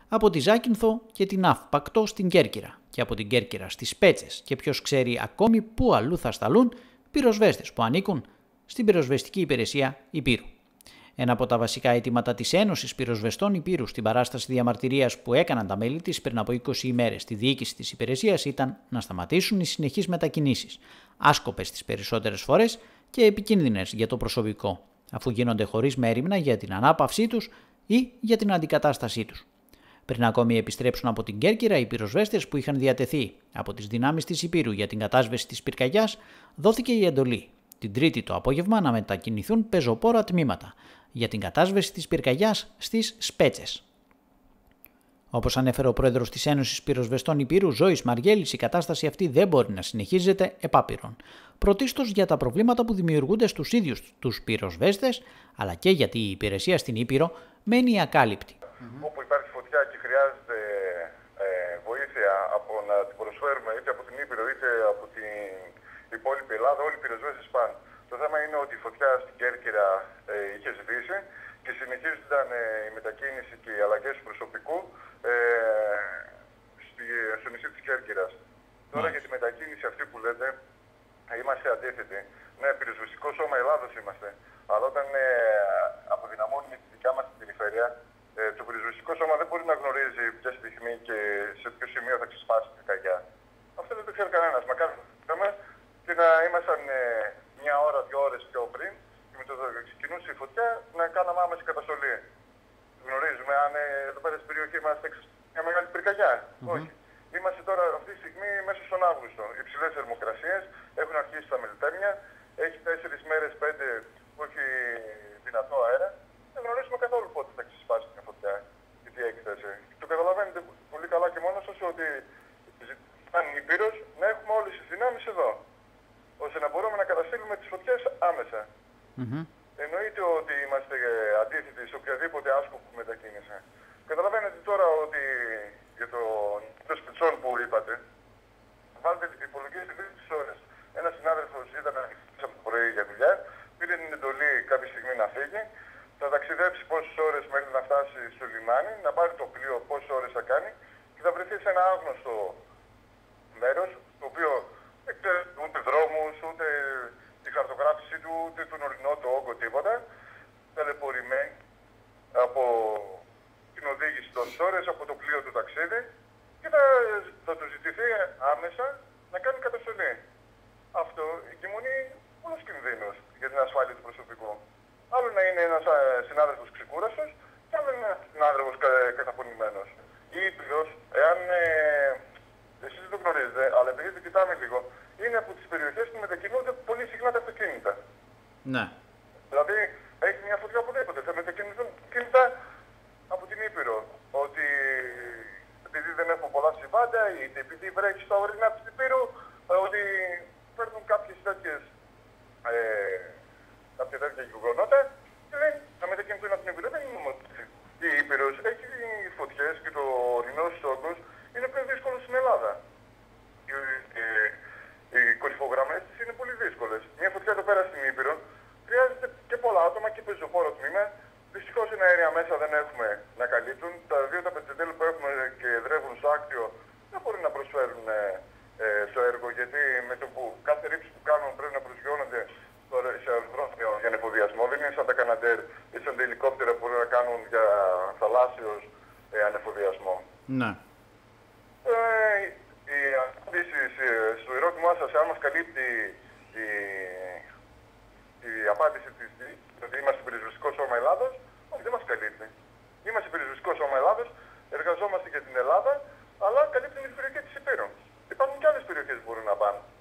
από τη Ζάκυνθο και την Αύπακτο στην Κέρκυρα και από την Κέρκυρα στις Πέτσες και ποιος ξέρει ακόμη πού αλλού θα σταλούν πυροσβέστες που ανήκουν στην πυροσβεστική υπηρεσία Υπήρου. Ένα από τα βασικά αιτήματα της Ένωσης Πυροσβεστών Υπήρου στην παράσταση διαμαρτυρίας που έκαναν τα μέλη της πριν από 20 ημέρες στη διοίκηση της υπηρεσίας ήταν να σταματήσουν οι συνεχείς μετακινήσεις, άσκοπες τις περισσότερες φορές και επικίνδυνες για το προσωπικό, αφού γίνονται χωρίς μέριμνα για την ανάπαυσή τους ή για την αντικατάστασή τους. Πριν ακόμη επιστρέψουν από την Κέρκυρα, οι πυροσβέστες που είχαν διατεθεί από τις δυνάμεις της Υπήρου για την κατάσβεση της πυρκαγιάς, δόθηκε η εντολή την Τρίτη το απόγευμα να μετακινηθούν πεζοπόρα τμήματα για την κατάσβεση της πυρκαγιάς στις Σπέτσες. Όπως ανέφερε ο πρόεδρος της Ένωσης Πυροσβεστών Υπήρου, Ζώης Μαργέλης, η κατάσταση αυτή δεν μπορεί να συνεχίζεται επάπειρον. Πρωτίστως για τα προβλήματα που δημιουργούνται στους ίδιους τους πυροσβέστες, αλλά και γιατί η υπηρεσία στην Ήπειρο μένει ακάλυπτη. Όπου υπάρχει φωτιά και χρειάζεται βοήθεια από να την προσφέρουμε είτε από την Ήπειρο είτε από την υπόλοιπη Ελλάδα, όλοι οι πυροσβέστες πάνε. Το θέμα είναι ότι η φωτιά στην Κέρκυρα είχε σβήσει και συνεχίζονταν η μετακίνηση και οι αλλαγές του προσωπικού στο νησί της Κέρκυρας. Τώρα για τη μετακίνηση αυτή που λέτε, είμαστε αντίθετοι. Ναι, πυροσβεστικό σώμα Ελλάδος είμαστε, αλλά όταν αποδυναμώνουμε τη δικιά μας την περιφέρεια, το πυροσβεστικό σώμα δεν μπορεί να γνωρίζει ποια στιγμή και σε ποιο σημείο θα ξεσπάσει η πυρκαγιά. Αυτό δεν το ξέρει κανένας. Μακάρι και να ήμασταν μια ώρα, 2 ώρες πιο πριν και με το ξεκινούσε η φωτιά να κάναμε άμεση καταστολή. Γνωρίζουμε αν εδώ πέρα στην περιοχή μας μια μεγάλη πυρκαγιά. Όχι. Είμαστε τώρα αυτή τη στιγμή μέσα στον Αύγουστο. Υψηλές θερμοκρασίες, έχουν αρχίσει τα μελτέμια, έχει 4 μέρες, 5 που έχει δυνατό αέρα. Δεν γνωρίζουμε καθόλου πότε θα ξεσπάσει μια φωτιά και τι έκταση. Το καταλαβαίνετε πολύ καλά και μόνο σας ότι αν η Ήπειρος να έχουμε όλες τις δυνάμεις εδώ, ώστε να μπορούμε να καταστήλουμε τις φωτιές άμεσα. Εννοείται ότι είμαστε αντίθετοι σε οποιαδήποτε άσκοπη μετακίνηση. Καταλαβαίνετε τώρα ότι για το σπιτσόν που είπατε, βάλτε υπολογίστε 2 ώρες. Ένας συνάδελφος ήταν από το πρωί για δουλειά, πήρε την εντολή κάποια στιγμή να φύγει, θα ταξιδέψει πόσες ώρες μέχρι να φτάσει στο λιμάνι, να πάρει το πλοίο πόσες ώρες θα κάνει και θα βρεθεί σε ένα άγνωστο μέρος, το οποίο δεν ξέρει ούτε δρόμους, ούτε τη χαρτογράφηση του, ούτε τον ορεινό το όγκο, τίποτα. Ταλαιπωρημένη από την οδήγηση τόσες ώρες, από το πλοίο του ταξίδι και θα του ζητηθεί άμεσα να κάνει καταστολή. Αυτό εγκυμονεί πολλούς κινδύνους για την ασφάλεια του προσωπικού. Άλλο να είναι ένας συνάδελφος ξεκούραστος και άλλο είναι ένας συνάδελφος καταπονημένος. Ή Ήπειρος, εάν εσείς δεν το γνωρίζετε, αλλά επειδή το κοιτάμε λίγο, είναι από τις περιοχές που μετακινούνται πολύ συχνά τα αυτοκίνητα. Ναι. Δηλαδή, έχει μια φωτιά οπουδήποτε. Θα μετακινηθούν κινητά από την Ήπειρο. Ότι επειδή δεν έχουν πολλά συμβάντα, είτε επειδή βρέχει στα ορεινά της Ήπειρου, ότι παίρνουν κάποια τέτοια γεγονότα και θα μετακινηθούν από την Ήπειρο. Δεν είναι μόνο η Ήπειρος. Έχει φωτιές και το ορεινός όγκος είναι πιο δύσκολο στην Ελλάδα. Οι κορυφογραμμές της είναι πολύ δύσκολες. Μια φωτιά εδώ πέρα στην Ήπειρο χρειάζεται και πολλά άτομα και πεζοπόρο τμήμα. Δυστυχώς είναι αέρια μέσα δεν έχουμε να καλύπτουν. Τα 2 πετσετέλη που έχουμε και εδρεύουν στο άκτιο δεν μπορούν να προσφέρουν το έργο, γιατί με το που κάθε ρήψη που κάνουν πρέπει να προσγειώνονται σε αεροδρόμιο για ανεφοδιασμό. Δεν είναι σαν τα Καναντέρ ή σαν τα ελικόπτερα που μπορούν να κάνουν για θαλάσσιος ανεφοδιασμό. Ναι. Η απάντηση στο ερώτημά σας, αν μας καλύπτει η απάντηση της ότι είμαστε πυροσβεστικό σώμα Ελλάδος, όχι, δεν μας καλύπτει. Είμαστε πυροσβεστικό σώμα Ελλάδος, εργαζόμαστε για την Ελλάδα, αλλά καλύπτει την περιοχή της Υπήρου. Υπάρχουν και άλλες περιοχές που μπορούν να πάνε.